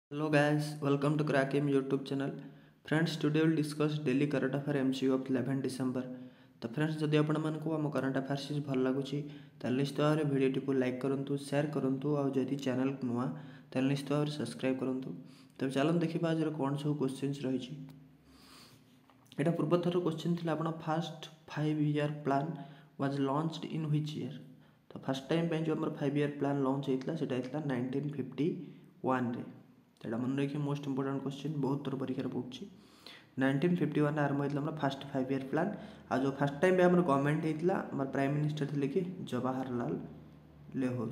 Hello guys, welcome to Crack'Im YouTube channel. Friends, today we'll discuss daily current affair MCU of 11 December. तो friends जदि आपण मानकु आम current affairs भल लगुची ताले निश्चित भाव भिडियोटी को लाइक करंतु शेयर करंतु और जदि चैनल को नुआ ताले निश्चित भाव सब्सक्राइब करंतु। तब चलन देखिबा आज कोन सब क्वेश्चंस रहिची। एटा पूर्व थर क्वेश्चन थिला आपण first 5 year plan was launched in which year. तो फर्स्ट टाइम पे जो हमर 5 ईयर प्लान लॉन्च हेतला सेटा हेतला 1951 रे। तेटा मन रखिए मोस्ट इंपोर्टेंट क्वेश्चन बहुत थर परीक्षा पड़ुछि 1951 आरंभ होइतला हमर फर्स्ट 5 ईयर प्लान आ जो फर्स्ट टाइम पे हमर गवर्नमेंट हेतला हमर प्राइम मिनिस्टर थिले कि Jawaharlal Nehru.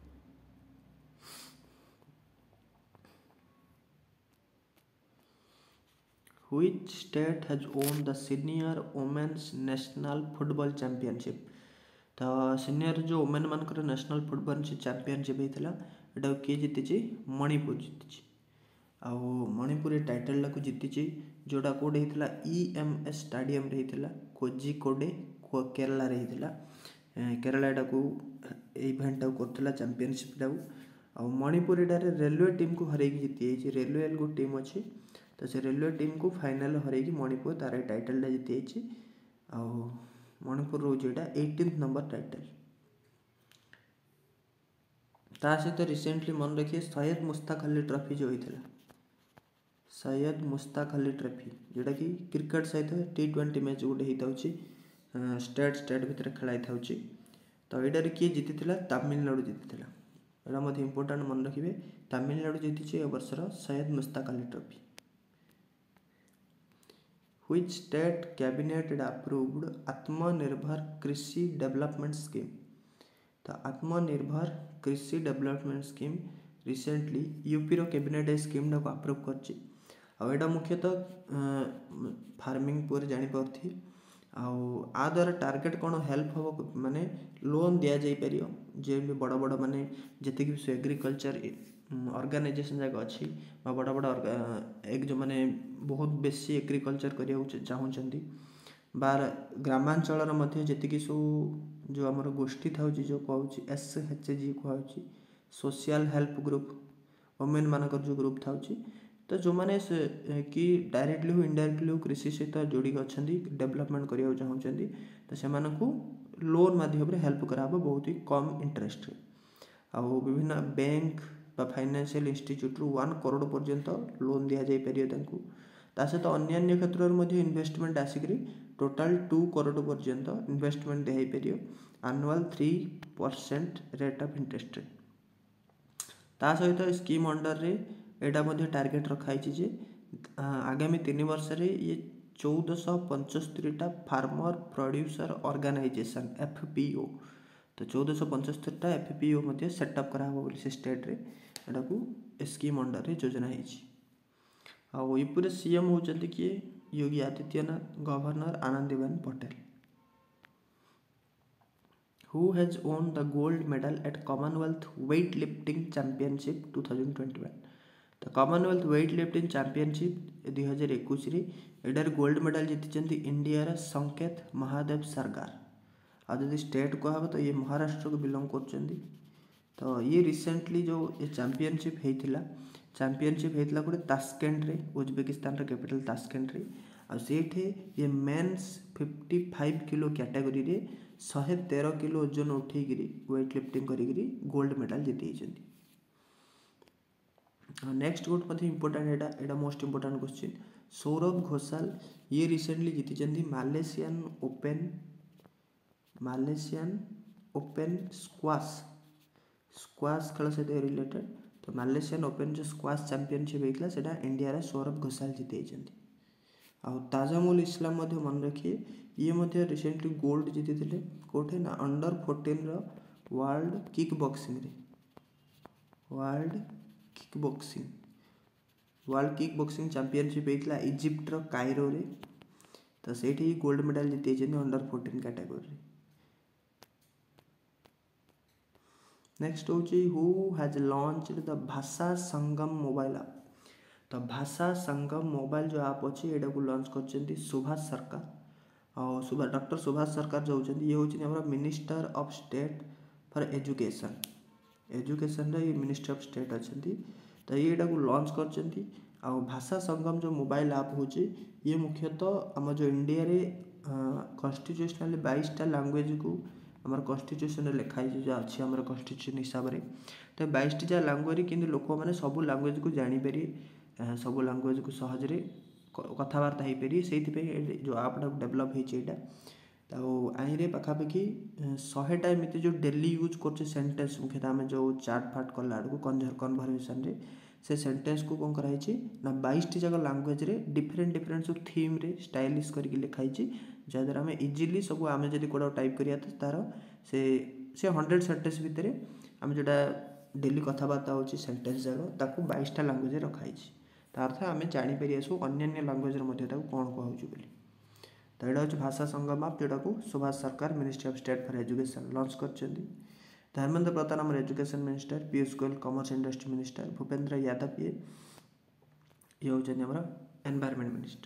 Which state has won the senior women's national football championship। तो सीनियर जो वुमेन मानकर नेशनल फुटबॉल चैंपियनशिप होता है किए जीति मणिपुर जीति आउ मणिपुर टाइटल को जीति जोटा कौटे होता EMS स्टाडियम होता कोझिकोडे केरला केरला को इवेंट करता चैंपियनशिप टाक मणिपुर एटार रेलवे टीम को हर जीति रेलवे को टीम अच्छी तो से रेलवे टीम को फाइनल हर मणिपुर तार टाइटल जीति आउ मणिपुर रोज 18th नंबर टाइटल। ता सहित रिसेंटली मन रखिए सैयद मुश्ताक अली ट्रॉफी जो होता सैयद मुश्ताक अली ट्रॉफी जोटा कि क्रिकेट सहित T20 मैच गोटे होता स्टेट भितर खेलाई था तो यहाँ किए जीति तमिलनाडु जीति यहाँ मत इंपोर्टाट मन रखिए तमिलनाडु जीति वर्षर Syed Mushtaq Ali trophy. Which state cabinet had approved आत्मनिर्भर कृषि डेवलपमेंट स्कीम। तो Atmanirbhar Krishi development scheme recently UP रो कैबिनेट ए स्कीम को अप्रूव करछि आउ मुख्यतः फार्मिंग पर जानी पार्थी आ द्वारा टार्गेट कौन हेल्प हम माने लोन दि जाई परियो जे भी बड़ बड़ माने जति भी एग्रीकल्चर ऑर्गेनाइजेशन जाक अच्छी बड़ बड़ एक जो माने बहुत बेसी एग्रीकल्चर करिया चाहूँगी बार ग्रामांचल जी सब जो आमर गोष्ठी था जो कहूँ SHG कहूँ सोशल हेल्प ग्रुप वुमेन मानकर जो ग्रुप था तो जो मैंने कि डायरेक्टली हो इनडायरेक्टली हो कृषि सहित जोड़ी अच्छा डेवलपमेंट करने चाहूँगी तो से लोन माध्यम हेल्प करा बहुत ही कम इंटरेस्ट आउ विभिन्न बैंक फाइनेंशियल इंस्टीट्यूट 1 करोड़ पर्यंत लोन दि जापर सहित अन्य क्षेत्र में इन्वेस्टमेंट आसिक टोटाल 2 करोड़ पर्यंत इन्वेस्टमेंट दिपर एनुअल 3% रेट ऑफ इंटरेस्ट ता सहित स्कीम अंडर रे एटा टार्गेट रखाई आगामी 3 वर्ष रे ये 1475 फार्मर प्रोड्यूसर ऑर्गेनाइजेशन FPO तो 1475 FPO सेटअप करा से स्टेट रे एटा को स्कीम अंडर रे योजना है। यूपी CM होती किए Yogi Adityanath governor Anandiben Patel. Who has won the gold medal at Commonwealth weightlifting championship 2021। तो कॉमनवेल्थ वेट लिफ्टिंग चैंपियनशिप 2021 रे एडार गोल्ड मेडल जीति इंडिया संकेत महादेव सरगार आदि स्टेट कह तो ये महाराष्ट्र को बिलोंग कर तो ये रिसेंटली जो ये चैंपियनशिप होता गोटे तास्केंट रे उज्बेकिस्तान रे कैपिटल तास्केंट रे आ सेठे ये मेंस 55 किलो कैटेगरी रे 113 किलो ओजन उठे वेट लिफ्टिंग करी गोल्ड मेडल जीति। नेक्स्ट गोट इंपोर्टेंट एटा most important question Saurabh Ghosal ये रिसेंटली जीति मालेशियन ओपन स्क्वाश खेल सहित रिलेटेड तो मालेशियन ओपन जो स्क्वाश चैंपियनशिप होता है इंडिया सौरभ घोषाल जीति आउ ताजामुल इस्लाम मन रखिए ये रिसेंटली गोल्ड जीति कौटे ना under 14 world kick boxing championship होता इजिप्ट रो कायरो रे तो से गोल्ड मेडल जीति under 14 category. Next who has launched the Bhasha Sangam mobile app. तो भाषा संगम मोबाइल जो ऐप अच्छी यहाँ को लॉन्च कर सुभाष सरकार और डॉक्टर सुभाष सरकार जो होती ये हूँ minister of state for education ये मिनिस्टर ऑफ स्टेट अच्छा तो येटा को लॉन्च करचंती। आ भाषा संगम जो मोबाइल ऐप होची ये मुख्यतः आम जो इंडिया रे कॉन्स्टिट्यूशनल 22टा लैंग्वेज को आम कॉन्स्टिट्यूशन लिखाई जो अच्छी आम कॉन्स्टिट्यूशन हिसाब से तो 22टी जहाँ लैंग्वेज कि लोक मैंने सब लैंग्वेज को जानीपारे सब लैंग्वेज को सहजरे कथबार्ता हो पारे से जो आपटा डेभलप होता आईरे पखापाखि 100टा एमती जो डेली यूज कर सेन्टेन्स मुख्यतः आम जो चाट फाट कला आड़ को कन्भरसेसन से सेन्टेन्स को कौन कराई ना 22टी जगह लैंग्वेज रे डिफरेंट डिफरेंट सब थीम रे स्टाइलिश करके लिखाई जहाँद्वारा आम इजिली सब आम जब कौटा टाइप करिया तो तार से 100 सेन्टेन्स भितर आम जोटा डेली कथबार्ता हो सेन्टेन्स जाक ताकू 22टा लैंग्वेज रखाई अर्थ आम जापर आसू अन्य लैंग्वेज कौन कहूँ बोली। तो यहाँ हूँ भाषा संगम आप जोटा को Subhash Sarkar ministry of state for education launch कर धर्मेंद्र प्रधान आम education minister, Piyush Goyal commerce industry minister, Bhupender Yadav ये हूँ environment minister.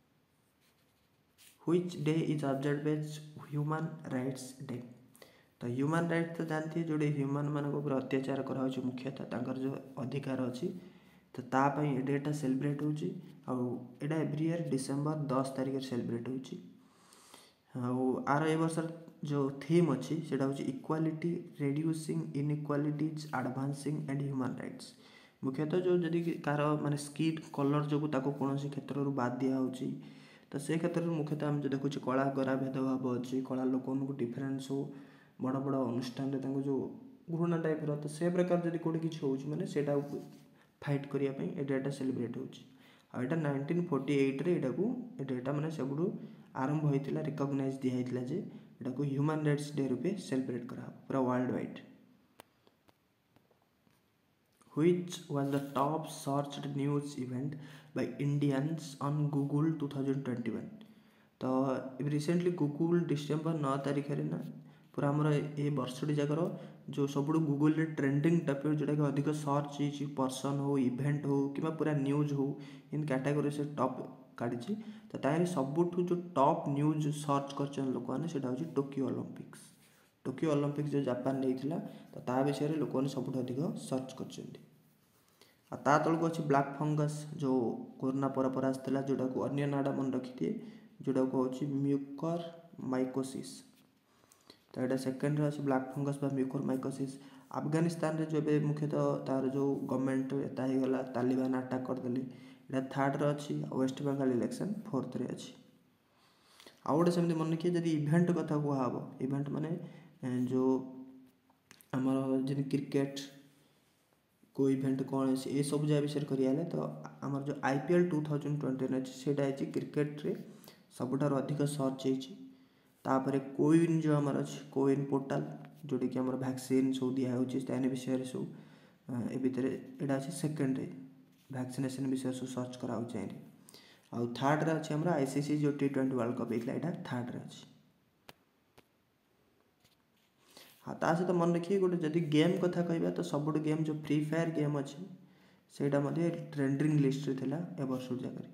Which day is observed as human rights day. तो ह्यूमन राइट्स तो जानते जोड़े ह्यूमन मान अत्याचार करा मुख्यतः जो अधिकार अच्छी तो तापाई डेटा सेलिब्रेट होटा एवरी ईयर डिसेम्बर 10 तारिख सेलिब्रेट आर ए वर्ष जो थीम अच्छी से equality reducing inequalities advancing and human rights. मुख्यतः जो जदि कार माने स्किन कलर जो कौन क्षेत्र बाद दिखाई तो से क्षेत्र में मुख्यतः आम जो देखुँ कला गरा भेदभाव अच्छी कला लोक डिफरेन्स हो बड़ बड़ अनुष्ठान जो घृणा टाइप तो से प्रकार जब कौटे किसी होटा फाइट करने डेटा सेलिब्रेट होटा 1948 रे डेटा माने सब आरंभ होता रिकग्नाइज दिखाई जे एटा को ह्यूमन राइट्स डे रूपे सेलिब्रेट करा पूरा world wide. Which was the top searched news event by Indians on Google 2021। तो रिसेंटली गूगल डिसेम्बर 9 तारिख ना पूरा आमर ये वर्षटी जाकर जो सब गूगल रे ट्रेंडिंग टॉपिक जोटा कि अधिक सर्च हो पर्सन हो इवेंट हो कि पूरा न्यूज हो इन कैटेगरी से टॉप काढ़ी तो तार सबुठ जो टॉप न्यूज सर्च कर लोक मैंने टोकियो ओलंपिक्स। टोकियो ओलंपिक्स जो जापान नहीं तो ता विषय लोक मैंने सब अधिक सर्च कर तलक अच्छी ब्लैक फंगस जो कोरोना पर आसाला जोटा को अन्य नाड़ा मन रखी थी जोटा को हूँ म्यूकर माइकोसिस। तो यहाँ सेकेंड अच्छे black fungus mucormycosis Afghanistan रे जो मुख्यतः तार जो गवर्नमेंट एता तालिबान अटैक करदे यहाँ थर्ड रे अच्छी वेस्ट बेंगल इलेक्शन फोर्थ रे अच्छी। आउ गोटे सेमती मन रखिए जब इवेंट कथा कहब इवेंट माने जो आमर जब क्रिकेट को इवेंट कौन ये सब जहाँ विषय करें तो आमर जो IPL 2021 अच्छी से क्रिकेट रे सबुठार अधिक सर्च होपर कोविन जो आमर अच्छी कोविन पोर्टाल जोटा कि आम वैक्सीन सब दिखाई विषय सब ए भितर यहाँ अच्छे सेकेंड वैक्सीनेशन विषय सब सर्च करा आउ थर्ड रे अच्छे आमर ICC जो T20 वर्ल्ड कप होता है थर्ड रे अच्छी। हाँ ता सहित मन रखिए गोटे जदि गेम कथा कहबा तो सब गेम जो फ्री फायर गेम अच्छी से ट्रेंडिंग लिस्ट रे थिला ए वर्ष जगह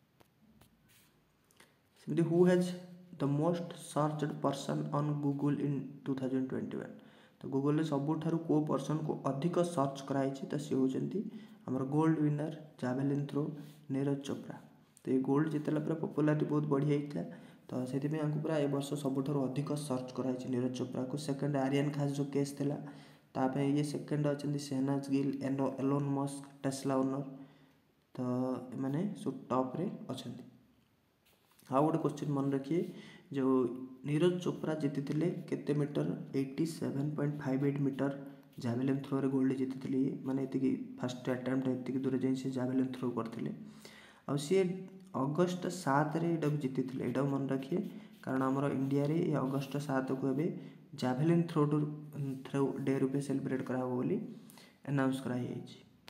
सेमती who has the most searched person on Google in 2021। तो गूगल रे सबुठारु को पर्सन को अधिक सर्च कराई तो सी होचंती हमर gold winner javelin throw Neeraj Chopra. तो ये गोल्ड जितला पूरा पॉपुलैरिटी बहुत बढ़िया होता तो से पूरा ए वर्ष सबुठारु अधिक सर्च कराई नीरज चोपड़ा को। सेकंड आर्यन खास जो केस थिला तापे ये सेकंड अच्छे Shehnaaz Gill Elon Musk Tesla owner तो मैंने सब टॉप रे अच्छे। हाँ गोटे क्वेश्चन मन रखिए जो नीरज चोपड़ा जीति केते मीटर 87.58 मीटर जावेलिन थ्रो रे गोल्ड जीति माने ये फास्ट अटेम्प्ट ये दूर जाए जावेलिन थ्रो करते आ सी अगस्ट 7 रे जीति यहाँ मन रखिए कारण आमर इंडिया रे अगस्ट 7 को ए जावेलिन थ्रो डे रूपे सेलिब्रेट करा बोली अनाउंस कराई।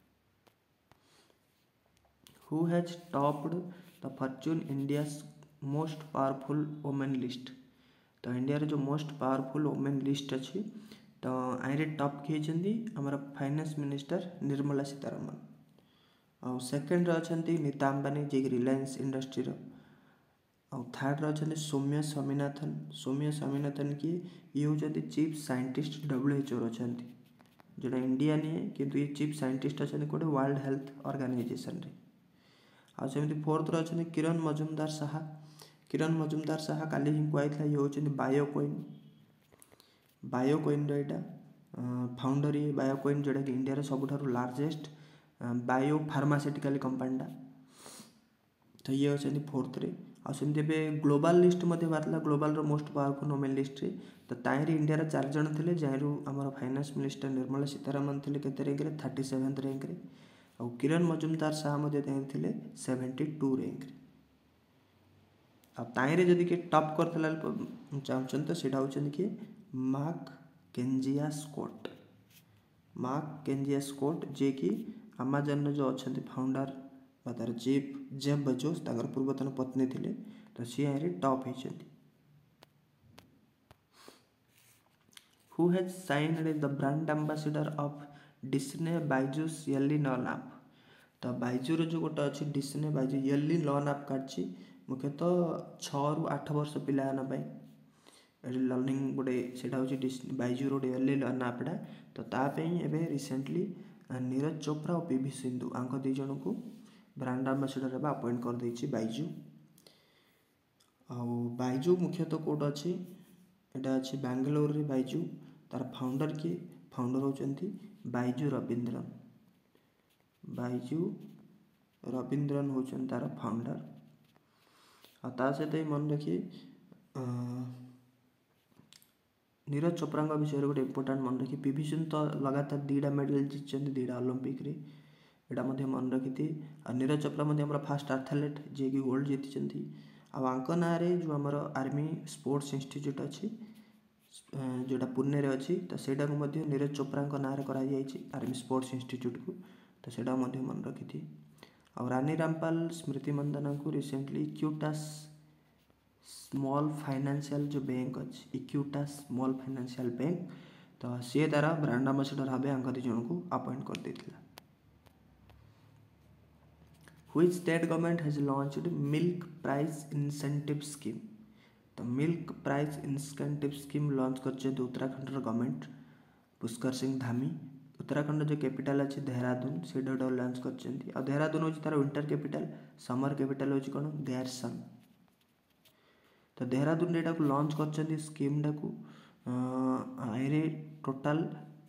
Who has topped the Fortune India most powerful women list. तो इंडिया रे जो मोस्ट पावरफुल वोमेन लिस्ट अच्छी तो आईरे टॉप किए आमर फाइनेंस मिनिस्टर निर्मला सीतारमण आ सेकेंड अच्छा नीता अंबानी जी रिलायंस इंडस्ट्री आउ थर्ड अच्छा सौम्या स्वामीनाथन। सौम्या स्वामीनाथन किए ये होती चीफ साइंटिस्ट WHO अच्छा जोटा इंडिया नहीं किंतु ये चीफ साइंटिस्ट अच्छा कोटे वर्ल्ड हेल्थ ऑर्गेनाइजेशन रे। आ सेमती फोर्थ रे अच्छा किरण मजुमदार साहा। किरण मजुमदार साहा काली ही कहला ये होचंदी बायोकोइन यहाँ फाउंडर ये बायोकोइन जोटा कि इंडिया सबुठ लार्जेस्ट बायो फार्मास्यूटिकल कंपनीटा। तो ये अच्छे फोर्थ रे। आमती ग्लोबाल लिस्ट बाहर global most powerful women list रे। तो ताहिरी इंडिया 4 जन थे जहाँ आम फाइनान्स मिनिस्टर निर्मला सीतारमण थे केते रैंक रे 37th रैंक रे। और किरण मजुमदार शाह थे 72 रैंक रे। ताहिरे जदि किए टॉप कर चाहते तो सीटा होचंदी किए MacKenzie Scott. MacKenzie Scott जे कि अमेजन जो अच्छा फाउंडर तार चीफ जेफ बेजोस ताकर पूर्वतन पत्नी थिले। तो सी यहाँ टॉप होती। Who has signed the brand ambassador of Disney BYJU's early learn app. तो बाइजूर जो गोटे अच्छी डिस्ने बाइजू येली लॉन ऐप काटची मुख्यतः 6 ରୁ 8 वर्ष पिलान लर्निंग गोटे से बाइजूर गोटे येली लॉन ऐपटा। तो तापाई एवं रिसेंटली नीरज चोप्रा और पीवी सिंधु आंक 2 जन को ब्रांड एम्बेसडर अपॉइंट कर देछि बाइजू। आउ बाइजू मुख्यतः कोड अच्छी यहाँ अच्छी बेंगलोर रे बाइजू। तार फाउंडर किए फाउंडर होचंती बाइजू रविंद्रन। बाइजू रविंद्रन होचन तार फाउंडर। आ सहित मन रखिए नीरज चोप्रा विषय गोटे इंपोर्टाट मन रखिए पीवी सिंधु तो लगातार 2टा मेडल जीति 2टा ओलंपिक रे एटा मन रखी थी। नीरज चोप्रा आम फास्ट एथलीट जे कि गोल्ड जीति। आंक ना जो आमर आर्मी स्पोर्ट्स इंस्टीट्यूट अच्छी जोटा पुणे रे अच्छी। तो सेटा को नीरज चोप्रा ना आर्मी स्पोर्ट्स इंस्टीट्यूट को। तो सेटा मन रखी थी। आ रानी रामपाल स्मृति मंदाना को रिसेंटली इक्विटास स्मॉल फाइनेंशियल जो बैंक अच्छी इक्विटास स्मॉल फाइनेंशियल बैंक तो सी तारा ब्रांड एम्बेसडर भाव आंक 2 जन को अपॉइंट कर देथिला। Which state government has launched milk price incentive scheme? तो milk price incentive scheme launch कर उत्तराखंड गवर्नमेंट पुष्कर सिंह धामी। उत्तराखंड जो कैपिटल अच्छे देहरादून से लॉन्च कर। देहरादून हूँ तार विंटर कैपिटल समर कैपिटल हूँ कौन गैरसन। तो देहरादून यहाँ को लॉन्च कर स्कीम टाक टोटाल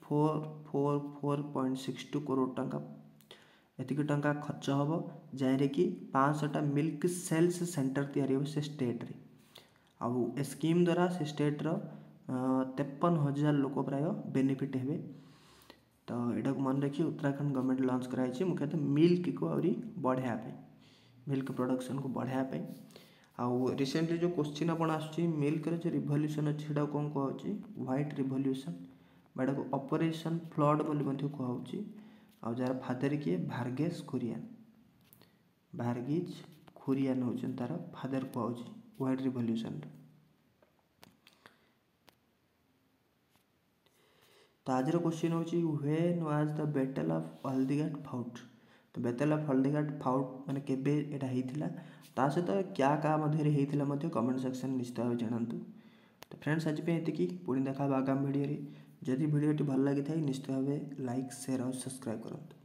4.62 करोड़ टंका एतिक टंका खर्च हम जहाँ कि 500टा मिल्क सेल्स सेंटर तैयारी हो से स्टेट रे। आउ ए स्कीम द्वारा से स्टेट रो 53,000 लोक प्राय बेनिफिट हेबे। तो यहाँ मन रखिए उत्तराखंड गवर्नमेंट लॉन्च कराई मुख्यतः मिल्क को आहरी बढ़ाया मिल्क प्रोडक्शन को बढ़ाया। आउ रिसेंटली जो क्वेश्चन आपण आसुची मिल्क रे जो रिवोल्यूशन अच्छी कौन कहुची व्हाइट रिवोल्यूशन बाटा को ऑपरेशन फ्लड बोली कहुची। और जार फादर किए भार्गेश खुरियान होचन तार फादर कहुची व्हाइट रिवोल्यूशन। तो आज क्वेश्चन होची when was the battle of Haldighat fought. तो बैटल ऑफ हल्दीघाट फाउट माने केबे एटा हेतिला ता सहित क्या क्या मध्य हेतिला कमेंट सेक्शन निश्चित भाव जानतु। तो फ्रेंड्स आज पे एतिकी पुणी देखा आगामी वीडियो रे। जदि वीडियोटी भल लगी थाए निश्चित भाव लाइक शेयर और सब्सक्राइब करंतु।